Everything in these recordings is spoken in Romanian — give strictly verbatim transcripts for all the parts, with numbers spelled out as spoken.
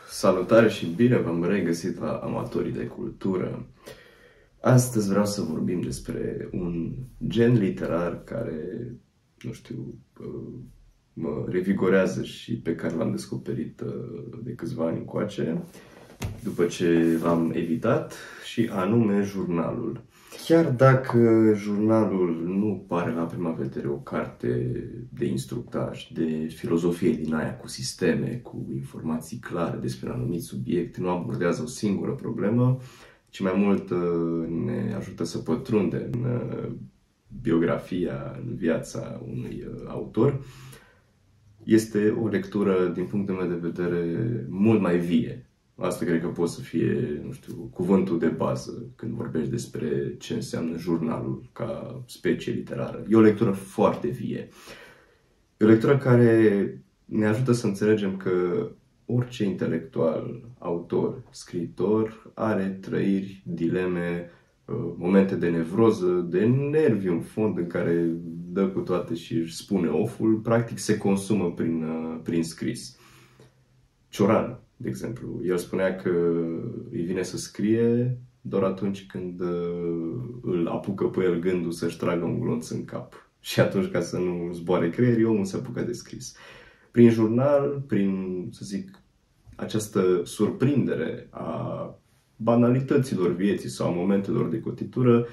Salutare și bine v-am regăsit la Amatorii de Cultură. Astăzi vreau să vorbim despre un gen literar care, nu știu, mă revigorează și pe care l-am descoperit de câțiva ani încoace, după ce l-am evitat, și anume jurnalul. Chiar dacă jurnalul nu pare la prima vedere o carte de instructaj, de filozofie din aia cu sisteme, cu informații clare despre un anumit subiect, nu abordează o singură problemă, ci mai mult ne ajută să pătrundem în biografia, în viața unui autor, este o lectură, din punctul meu de vedere, mult mai vie. Asta cred că poate să fie, nu știu, cuvântul de bază când vorbești despre ce înseamnă jurnalul ca specie literară. E o lectură foarte vie. E o lectură care ne ajută să înțelegem că orice intelectual, autor, scriitor are trăiri, dileme, momente de nevroză, de nervi în fond în care dă cu toate și își spune oful, practic se consumă prin, prin scris. Cioran, de exemplu, el spunea că îi vine să scrie doar atunci când îl apucă pe el gândul să-și tragă un glonț în cap. Și atunci, ca să nu zboare creierii, omul se apucă de scris. Prin jurnal, prin, să zic, această surprindere a banalităților vieții sau a momentelor de cotitură,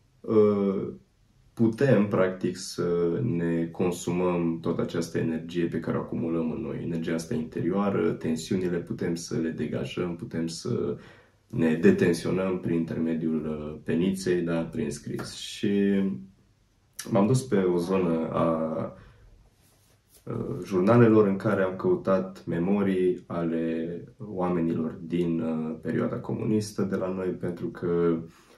putem, practic, să ne consumăm toată această energie pe care o acumulăm în noi, energia asta interioară, tensiunile putem să le degajăm, putem să ne detensionăm prin intermediul peniței, dar prin scris. Și m-am dus pe o zonă a jurnalelor în care am căutat memorii ale oamenilor din perioada comunistă de la noi, pentru că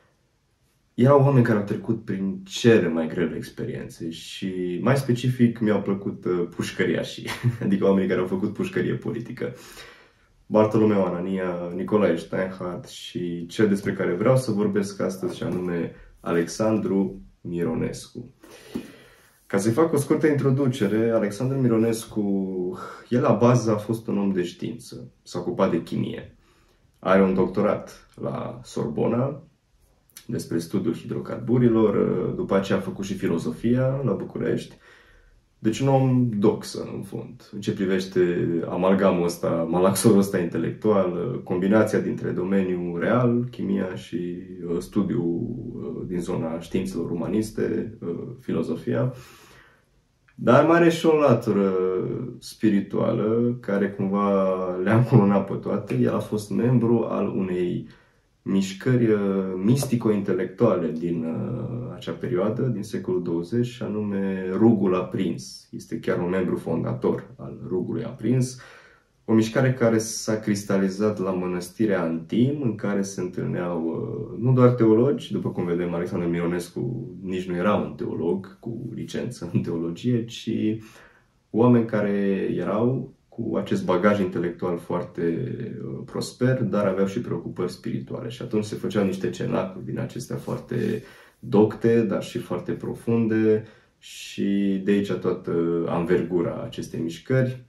erau oameni care au trecut prin cele mai grele experiențe și, mai specific, mi-au plăcut pușcăriașii, adică oamenii care au făcut pușcărie politică. Bartolomeu Anania, Nicolae Steinhardt și cel despre care vreau să vorbesc astăzi, și anume Alexandru Mironescu. Ca să-i fac o scurtă introducere, Alexandru Mironescu, el la bază a fost un om de știință, s-a ocupat de chimie. Are un doctorat la Sorbona despre studiul hidrocarburilor, după aceea a făcut și filozofia la București. Deci un om doxă, în fond, în ce privește amalgamul ăsta, malaxorul ăsta intelectual, combinația dintre domeniul real, chimia, și studiul din zona științelor umaniste, filozofia. Dar mai are și o latură spirituală, care cumva le-a încununat pe toate. El a fost membru al unei mișcări mistico-intelectuale din acea perioadă, din secolul douăzeci, și anume Rugul Aprins. Este chiar un membru fondator al Rugului Aprins, o mișcare care s-a cristalizat la Mănăstirea Antim, în care se întâlneau nu doar teologi, după cum vedem, Alexandru Mironescu nici nu era un teolog cu licență în teologie, ci oameni care erau cu acest bagaj intelectual foarte prosper, dar aveau și preocupări spirituale. Și atunci se făceau niște cenacuri din acestea foarte docte, dar și foarte profunde, și de aici toată anvergura acestei mișcări.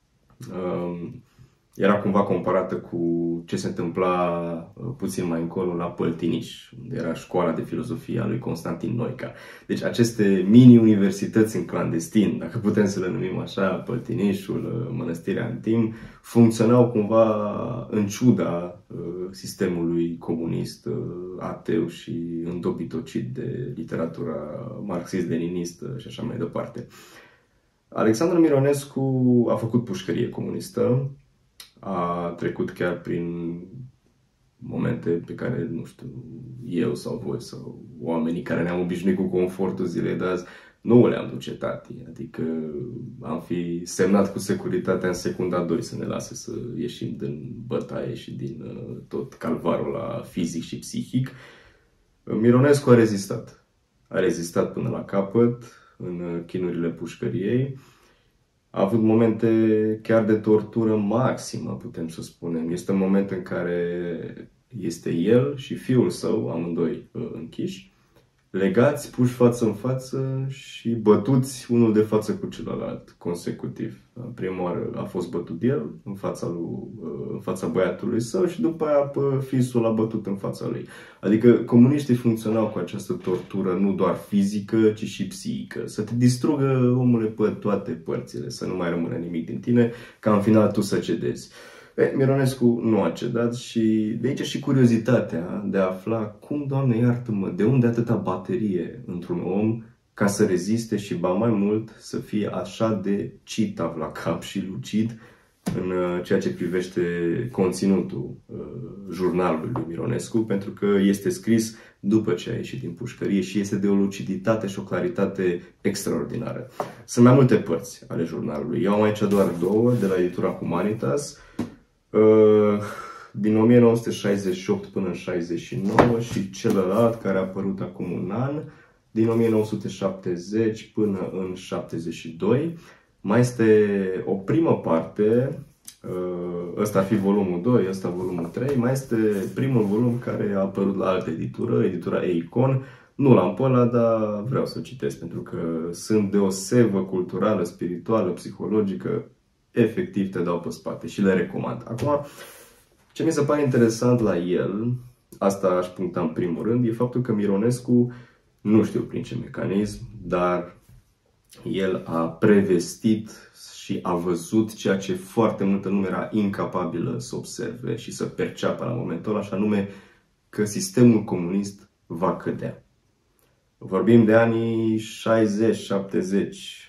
Era cumva comparată cu ce se întâmpla puțin mai încolo la Păltiniș, unde era școala de filozofie a lui Constantin Noica. Deci aceste mini-universități în clandestin, dacă putem să le numim așa, Păltinișul, Mănăstirea Antim, funcționau cumva în ciuda sistemului comunist, ateu și îndobitocit de literatura marxist-leninistă și așa mai departe. Alexandru Mironescu a făcut pușcărie comunistă, a trecut chiar prin momente pe care, nu știu, eu sau voi sau oamenii care ne-am obișnuit cu confortul zilei de azi nu le-am duce tati. Adică am fi semnat cu securitatea în secunda doi să ne lase să ieșim din bătaie și din tot calvarul la fizic și psihic. Mironescu a rezistat. A rezistat până la capăt în chinurile pușcăriei. A avut momente chiar de tortură maximă, putem să spunem. Este un moment în care este el și fiul său, amândoi închiși, legați, puși față în față și bătuți unul de față cu celălalt, consecutiv. Prima oară a fost bătut el în fața, lui, în fața băiatului său și după aia fisul l-a bătut în fața lui. Adică comuniștii funcționau cu această tortură nu doar fizică, ci și psihică. Să te distrugă, omule, pe toate părțile, să nu mai rămână nimic din tine, ca în final tu să cedezi. E, Mironescu nu a cedat și de aici și curiozitatea de a afla cum, Doamne iartă-mă, de unde atâta baterie într-un om ca să reziste și, ba mai mult, să fie așa de citav la cap și lucid în ceea ce privește conținutul uh, jurnalului lui Mironescu, pentru că este scris după ce a ieșit din pușcărie și este de o luciditate și o claritate extraordinară. Sunt mai multe părți ale jurnalului. Eu am aici doar două, de la editura Humanitas, din o mie nouă sute șaizeci și opt până în șaizeci și nouă și celălalt care a apărut acum un an, din o mie nouă sute șaptezeci până în șaptezeci și doi. Mai este o primă parte, ăsta ar fi volumul doi, ăsta volumul trei, mai este primul volum care a apărut la altă editură, editura Eikon. Nu l-am pe ăla, dar vreau să o citesc pentru că sunt de o sevă culturală, spirituală, psihologică, efectiv te dau pe spate și le recomand. Acum, ce mi se pare interesant la el, asta aș puncta în primul rând, e faptul că Mironescu, nu știu prin ce mecanism, dar el a prevestit și a văzut ceea ce foarte multă lume era incapabilă să observe și să perceapă la momentul ăla, și anume că sistemul comunist va cădea. Vorbim de anii șaizeci șaptezeci,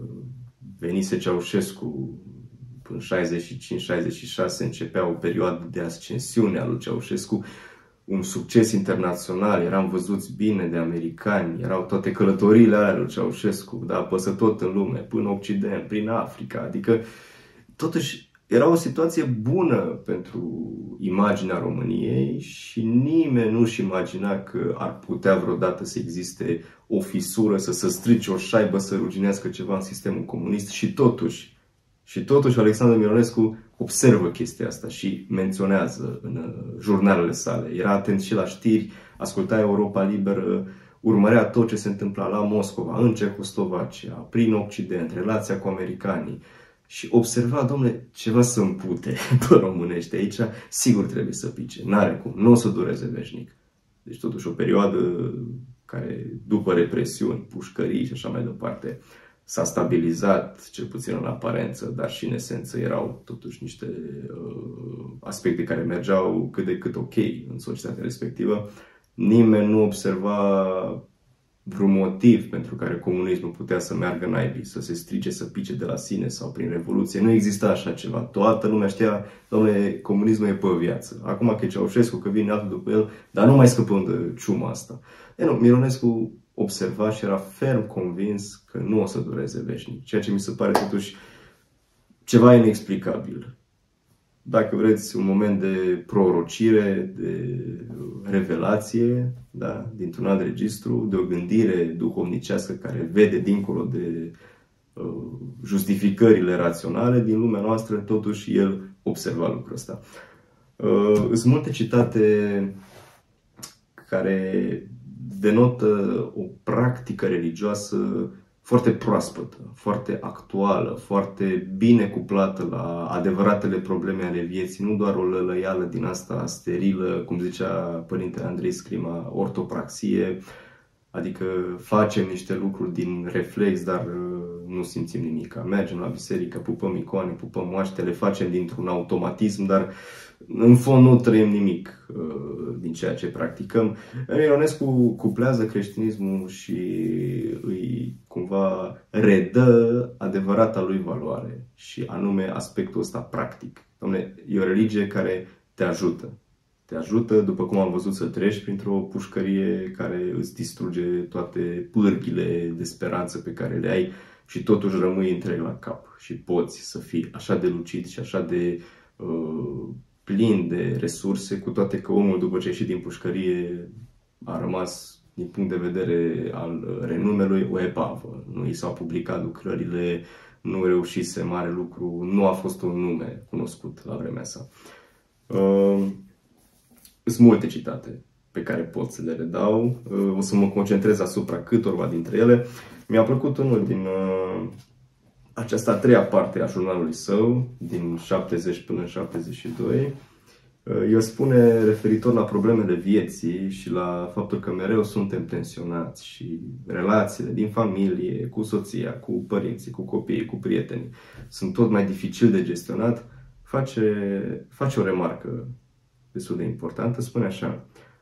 venise Ceaușescu, în șaizeci și cinci șaizeci și șase începea o perioadă de ascensiune a lui Ceaușescu, un succes internațional, eram văzuți bine de americani, erau toate călătoriile alea lui Ceaușescu, da, păsă tot în lume, până Occident, prin Africa, adică totuși era o situație bună pentru imaginea României și nimeni nu-și imagina că ar putea vreodată să existe o fisură, să se strice o șaibă, să ruginească ceva în sistemul comunist și totuși, și totuși Alexandru Mironescu observă chestia asta și menționează în jurnalele sale. Era atent și la știri, asculta Europa Liberă, urmărea tot ce se întâmpla la Moscova, în Cehoslovacia, prin Occident, relația cu americanii. Și observa, domnule, ceva să împute pe românește aici, sigur trebuie să pice, n-are cum, nu o să dureze veșnic. Deci totuși o perioadă care, după represiuni, pușcării și așa mai departe, s-a stabilizat, cel puțin în aparență, dar și în esență erau totuși niște uh, aspecte care mergeau cât de cât ok în societatea respectivă. Nimeni nu observa vreun motiv pentru care comunismul putea să meargă naibii, să se strice, să pice de la sine sau prin revoluție. Nu exista așa ceva. Toată lumea știa, domnule, comunismul e pe viață. Acum că e Ceaușescu, că vine altul după el, dar nu mai scăpăm de ciuma asta. E, nu, Mironescu observa și era ferm convins că nu o să dureze veșnic. Ceea ce mi se pare totuși ceva inexplicabil. Dacă vreți, un moment de prorocire, de revelație, da? Dintr-un alt registru, de o gândire duhovnicească care vede dincolo de uh, justificările raționale din lumea noastră, totuși el observa lucrul ăsta. Uh, sunt multe citate care denotă o practică religioasă foarte proaspătă, foarte actuală, foarte bine cuplată la adevăratele probleme ale vieții, nu doar o lălăială din asta sterilă, cum zicea Părintele Andrei Scrima, ortopraxie, adică facem niște lucruri din reflex, dar nu simțim nimic. Mergem la biserică, pupăm icoane, pupăm moaște, le facem dintr-un automatism, dar în fond nu trăim nimic uh, din ceea ce practicăm. Mironescu cuplează creștinismul și îi cumva redă adevărata lui valoare și anume aspectul ăsta practic. Doamne, e o religie care te ajută. Te ajută, după cum am văzut, să treci printr-o pușcărie care îți distruge toate pârghile de speranță pe care le ai și totuși rămâi întreg la cap și poți să fii așa de lucid și așa de uh, plin de resurse, cu toate că omul, după ce a ieșit din pușcărie, a rămas, din punct de vedere al renumelui, o epavă. Nu i s-au publicat lucrările, nu reușise mare lucru, nu a fost un nume cunoscut la vremea sa. Uh, sunt multe citate pe care pot să le redau. O să mă concentrez asupra câtorva dintre ele. Mi-a plăcut unul din uh, această a treia parte a jurnalului său, din șaptezeci până în șaptezeci și doi. Uh, el spune, referitor la problemele vieții și la faptul că mereu suntem tensionați și relațiile din familie, cu soția, cu părinții, cu copiii, cu prietenii, sunt tot mai dificil de gestionat, face, face o remarcă destul de importantă, spune așa: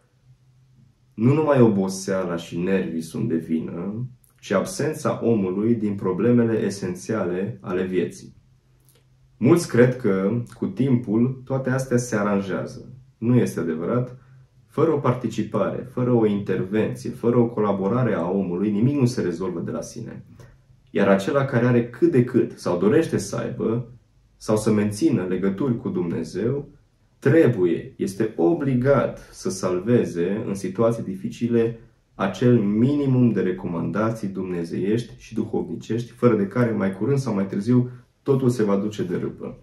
nu numai oboseala și nervii sunt de vină, ci absența omului din problemele esențiale ale vieții. Mulți cred că, cu timpul, toate astea se aranjează. Nu este adevărat. Fără o participare, fără o intervenție, fără o colaborare a omului, nimic nu se rezolvă de la sine. Iar acela care are cât de cât, sau dorește să aibă, sau să mențină legături cu Dumnezeu, trebuie, este obligat să salveze în situații dificile acel minimum de recomandații dumnezeiești și duhovnicești, fără de care mai curând sau mai târziu totul se va duce de râpă.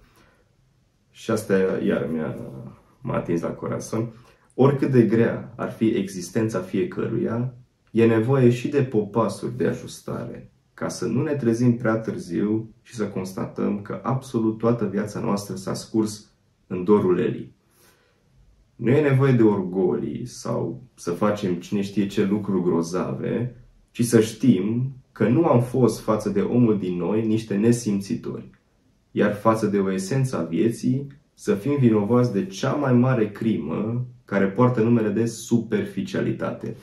Și asta iar mi-a, m-a atins la corazon. Oricât de grea ar fi existența fiecăruia, e nevoie și de popasuri de ajustare, ca să nu ne trezim prea târziu și să constatăm că absolut toată viața noastră s-a scurs în dorul elii. Nu e nevoie de orgolii sau să facem cine știe ce lucruri grozave, ci să știm că nu am fost față de omul din noi niște nesimțitori, iar față de o esență a vieții să fim vinovați de cea mai mare crimă care poartă numele de superficialitate.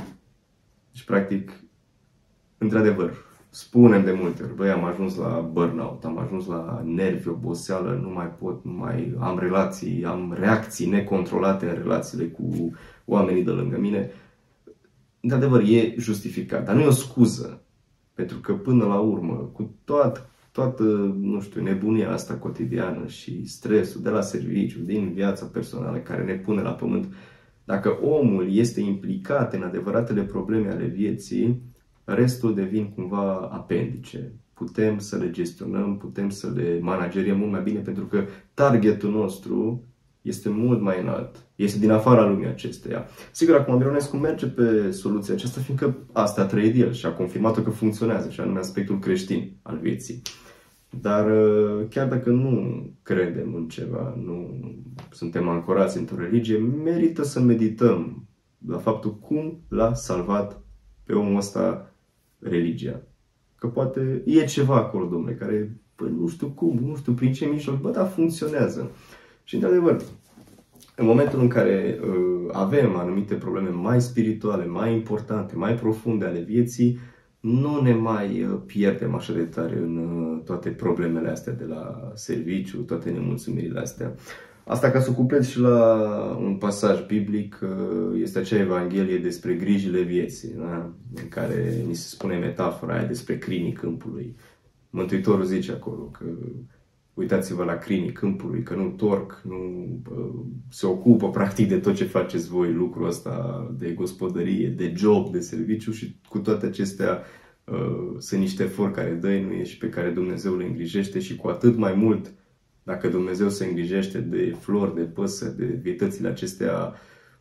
Deci, practic, într-adevăr, spunem de multe ori, băi, am ajuns la burnout, am ajuns la nervi, oboseală, nu mai pot, nu mai am relații, am reacții necontrolate în relațiile cu oamenii de lângă mine. Într-adevăr, e justificat, dar nu e o scuză, pentru că până la urmă, cu toată, toată, nu știu, nebunia asta cotidiană și stresul de la serviciu, din viața personală care ne pune la pământ, dacă omul este implicat în adevăratele probleme ale vieții, restul devin cumva apendice. Putem să le gestionăm, putem să le manageriem mult mai bine, pentru că targetul nostru este mult mai înalt. Este din afara lumii acesteia. Sigur, acum Mironescu merge pe soluția aceasta, fiindcă asta a trăit el și a confirmat-o că funcționează, și anume aspectul creștin al vieții. Dar chiar dacă nu credem în ceva, nu suntem ancorați într-o religie, merită să medităm la faptul cum l-a salvat pe omul ăsta religia. Că poate e ceva acolo, domnule, care, bă, nu știu cum, nu știu prin ce mijloc, bă, dar funcționează. Și, într-adevăr, în momentul în care uh, avem anumite probleme mai spirituale, mai importante, mai profunde ale vieții, nu ne mai uh, pierdem așa de tare în uh, toate problemele astea de la serviciu, toate nemulțumirile astea. Asta ca să cuplez și la un pasaj biblic, este acea Evanghelie despre grijile vieții, da? În care ni se spune metafora aia despre crinii câmpului. Mântuitorul zice acolo că uitați-vă la crinii câmpului, că nu torc, nu se ocupă practic de tot ce faceți voi, lucrul ăsta de gospodărie, de job, de serviciu, și cu toate acestea sunt niște efori care dăinuie și pe care Dumnezeu le îngrijește, și cu atât mai mult dacă Dumnezeu se îngrijește de flori, de păsări, de vietățile acestea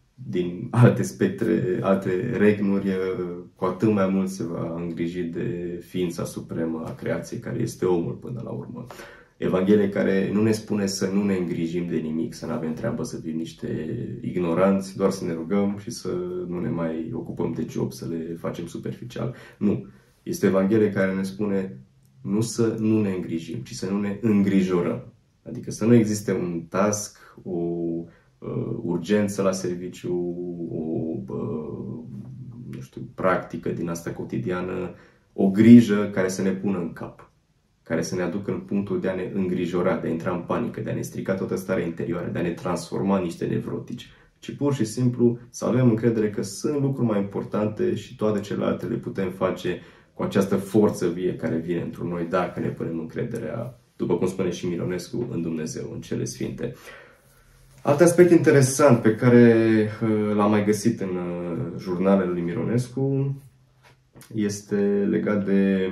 din alte spectre, alte regnuri, cu atât mai mult se va îngriji de ființa supremă a creației, care este omul până la urmă. Evanghelie care nu ne spune să nu ne îngrijim de nimic, să nu avem treabă să fim niște ignoranți, doar să ne rugăm și să nu ne mai ocupăm de job, să le facem superficial. Nu. Este Evanghelie care ne spune nu să nu ne îngrijim, ci să nu ne îngrijorăm. Adică să nu existe un task, o uh, urgență la serviciu, o uh, nu știu, practică din asta cotidiană, o grijă care să ne pună în cap, care să ne aducă în punctul de a ne îngrijora, de a intra în panică, de a ne strica toată starea interioară, de a ne transforma în niște nevrotici, ci pur și simplu să avem încredere că sunt lucruri mai importante și toate celelalte le putem face cu această forță vie care vine într noi dacă ne punem încrederea, după cum spune și Mironescu, în Dumnezeu, în cele sfinte. Alt aspect interesant pe care l-am mai găsit în jurnalele lui Mironescu este legat de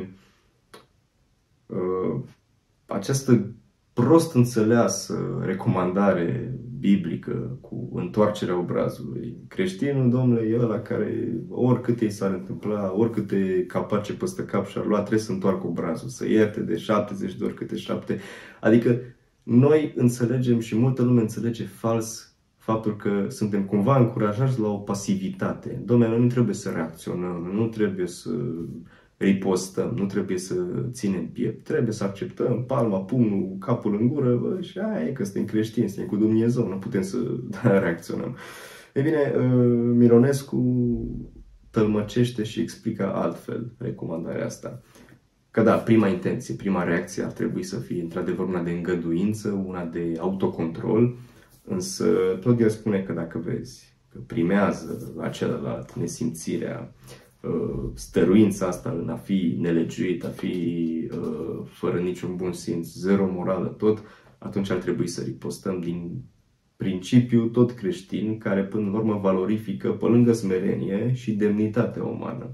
uh, această prost înțeleasă recomandare biblică, cu întoarcerea obrazului. Creștinul, domnule, e ăla care oricât ei s-ar întâmpla, oricâte capace peste cap și-ar lua, trebuie să întoarcă obrazul, să ierte de șaptezeci de ori câte șapte. Adică noi înțelegem și multă lume înțelege fals faptul că suntem cumva încurajați la o pasivitate. Dom'le, noi nu trebuie să reacționăm, nu trebuie să ripostăm, nu trebuie să ținem piept. Trebuie să acceptăm palma, pumnul, capul în gură, bă, și aia e că suntem creștini, suntem cu Dumnezeu, nu putem să reacționăm. E bine, Mironescu tălmăcește și explică altfel recomandarea asta. Că da, prima intenție, prima reacție ar trebui să fie într-adevăr una de îngăduință, una de autocontrol, însă tot el spune că dacă vezi că primează la celălalt nesimțirea, stăruința asta în a fi nelegiuit, a fi fără niciun bun simț, zero morală, tot, atunci ar trebui să ripostăm din principiu tot creștin, care până la urmă valorifică pe lângă smerenie și demnitatea umană.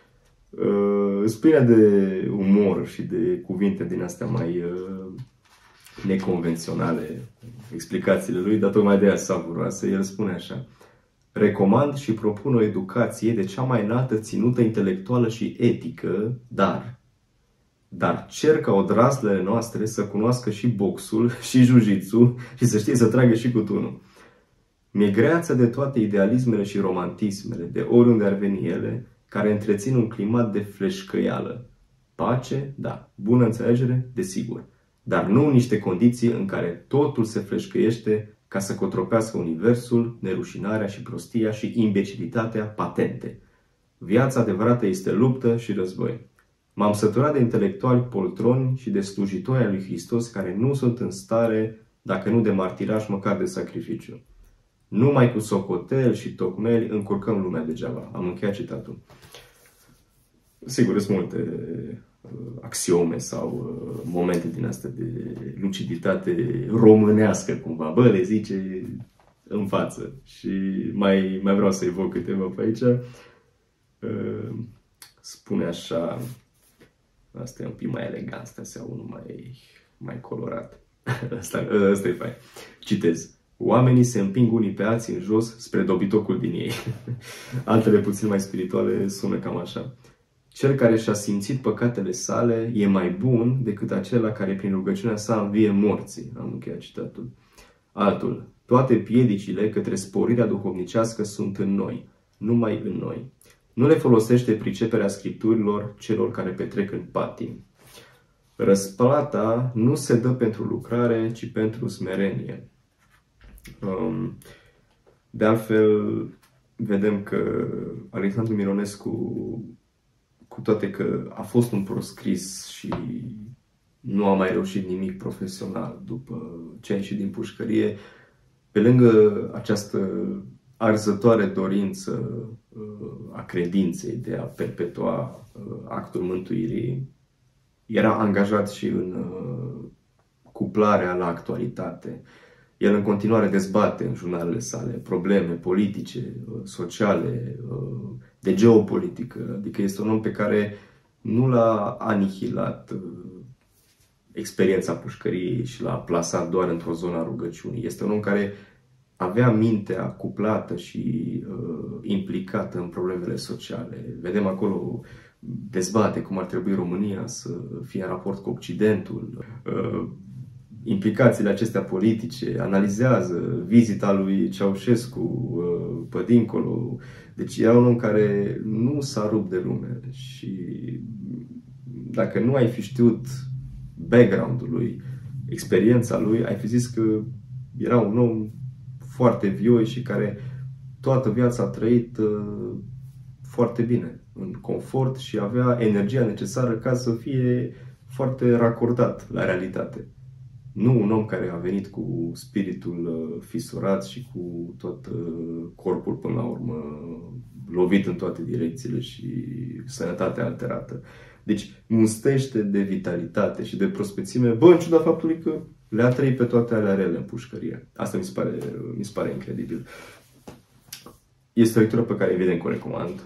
Îți plină de umor și de cuvinte din astea mai neconvenționale, explicațiile lui, dar tocmai de aia savuroase. El spune așa: recomand și propun o educație de cea mai înaltă ținută intelectuală și etică, dar, dar cer ca odraslele noastre să cunoască și boxul și jiu-jitsu și să știe să tragă și cu tunul. Mi-e greață de toate idealismele și romantismele, de oriunde ar veni ele, care întrețin un climat de fleșcăială. Pace, da. Bună înțelegere, desigur. Dar nu în niște condiții în care totul se fleșcăiește ca să cotropească universul, nerușinarea și prostia și imbecilitatea patente. Viața adevărată este luptă și război. M-am săturat de intelectuali poltroni și de slujitori ai lui Hristos care nu sunt în stare, dacă nu de martiraj, măcar de sacrificiu. Numai cu socotel și tocmeli încurcăm lumea degeaba. Am încheiat citatul. Sigur, sunt multe axiome sau momente din astea de luciditate românească cumva. Bă, le zice în față. Și mai, mai vreau să evoc câteva pe aici. Spune așa, asta e un pic mai elegant, asta se unul mai, mai colorat. Asta, asta e fain. Citez. Oamenii se împing unii pe alții în jos spre dobitocul din ei. Altele puțin mai spirituale sună cam așa. Cel care și-a simțit păcatele sale e mai bun decât acela care prin rugăciunea sa învie morții. Am încheiat citatul. Altul. Toate piedicile către sporirea duhovnicească sunt în noi, numai în noi. Nu le folosește priceperea scripturilor celor care petrec în patim. Răsplata nu se dă pentru lucrare, ci pentru smerenie. De altfel, vedem că Alexandru Mironescu, cu toate că a fost un proscris și nu a mai reușit nimic profesional după ce a ieșit din pușcărie, pe lângă această arzătoare dorință a credinței de a perpetua actul mântuirii, era angajat și în cuplarea la actualitate. El în continuare dezbate în jurnalele sale probleme politice, sociale, de geopolitică. Adică este un om pe care nu l-a anihilat experiența pușcăriei și l-a plasat doar într-o zonă a rugăciunii. Este un om care avea mintea cuplată și uh, implicată în problemele sociale. Vedem acolo, dezbate cum ar trebui România să fie în raport cu Occidentul, uh, implicațiile acestea politice, analizează vizita lui Ceaușescu uh, pe dincolo. Deci era un om care nu s-a rupt de lume și dacă nu ai fi știut background-ul lui, experiența lui, ai fi zis că era un om foarte vioi și care toată viața a trăit uh, foarte bine, în confort și avea energia necesară ca să fie foarte racordat la realitate. Nu un om care a venit cu spiritul uh, fisurat și cu tot uh, corpul până la urmă lovit în toate direcțiile și sănătatea alterată. Deci mustește de vitalitate și de prospețime, bă, în ciuda faptului că le-a trăit pe toate alea rele în pușcărie. Asta mi se pare, mi se pare incredibil. Este o lectură pe care evident că o recomand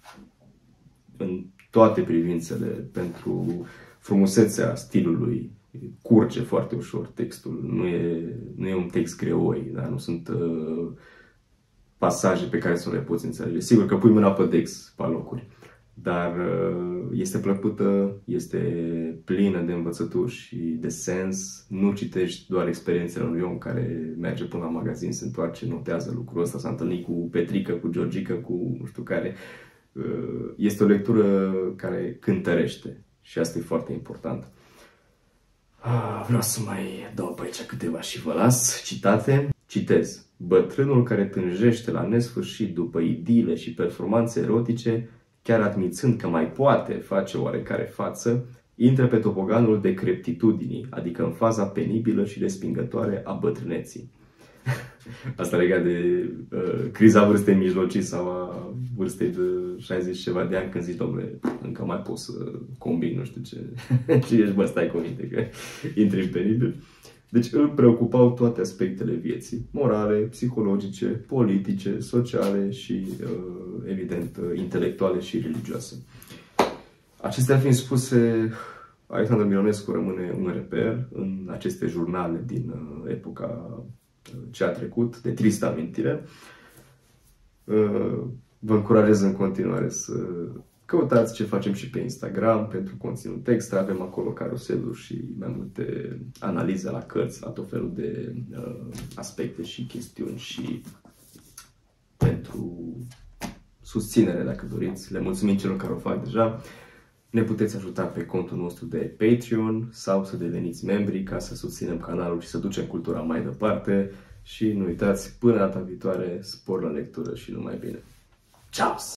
în toate privințele, pentru frumusețea stilului curge foarte ușor textul, nu e, nu e un text greoi, da? Nu sunt uh, pasaje pe care să le poți înțelege. Sigur că pui mâna pe text pe locuri, dar uh, este plăcută, este plină de învățături și de sens. Nu citești doar experiențele unui om care merge până la magazin, se întoarce, notează lucrul ăsta, s-a întâlnit cu Petrică, cu Georgica, cu nu știu care. Uh, este o lectură care cântărește și asta e foarte important. Ah, vreau să mai dau pe aici câteva și vă las citate. Citez. Bătrânul care tânjește la nesfârșit după idile și performanțe erotice, chiar admițând că mai poate face oarecare față, intră pe toboganul decreptitudinii, adică în faza penibilă și respingătoare a bătrâneții. Asta legat de uh, criza vârstei mijlocii sau a vârstei de șaizeci ceva de ani, când zici, domnule, încă mai poți să combini, nu știu ce, ce ești, bă, stai cu minte, că intri în penibil. Deci îl preocupau toate aspectele vieții, morale, psihologice, politice, sociale și, uh, evident, intelectuale și religioase. Acestea fiind spuse, Alexandru Mironescu rămâne un reper în aceste jurnale din uh, epoca ce a trecut, de tristă amintire. Vă încurajez în continuare să căutați ce facem și pe Instagram pentru conținut extra. Avem acolo caruseluri și mai multe analize la cărți, la tot felul de aspecte și chestiuni și pentru susținere, dacă doriți. Le mulțumim celor care o fac deja. Ne puteți ajuta pe contul nostru de Patreon sau să deveniți membri ca să susținem canalul și să ducem cultura mai departe. Și nu uitați, până data viitoare, spor la lectură și numai bine. Ciao!